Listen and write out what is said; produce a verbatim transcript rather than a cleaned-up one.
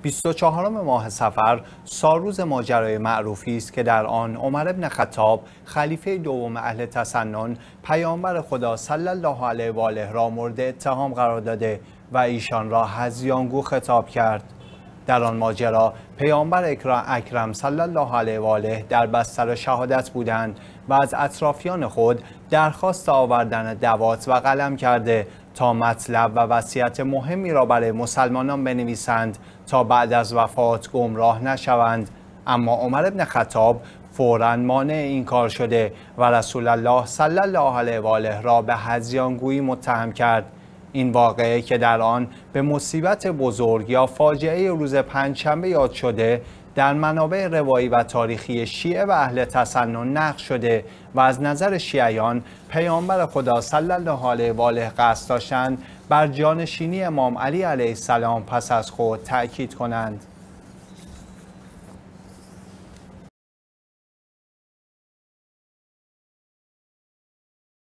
بیست و چهارم ماه صفر سالروز ماجرای معروفی است که در آن عمر بن خطاب خلیفه دوم اهل تسنن پیامبر خدا صلی الله علیه و آله را مورد اتهام قرار داده و ایشان را هذیانگو خطاب کرد. در آن ماجرا پیامبر اکرم صلی الله علیه و آله در بستر شهادت بودند و از اطرافیان خود درخواست آوردن دوات و قلم کرده تا مطلب و وصیت مهمی را برای مسلمانان بنویسند تا بعد از وفات گمراه نشوند. اما عمر بن خطاب فوراً مانع این کار شده و رسول الله صلی الله علیه و آله را به هذیانگویی متهم کرد. این واقعه که در آن به مصیبت بزرگ یا فاجعه روز پنجشنبه یاد شده در منابع روایی و تاریخی شیعه و اهل تسنن نقل شده و از نظر شیعیان پیامبر خدا صلی الله علیه و آله قصد داشتند بر جانشینی امام علی علیه السلام پس از خود تأکید کنند.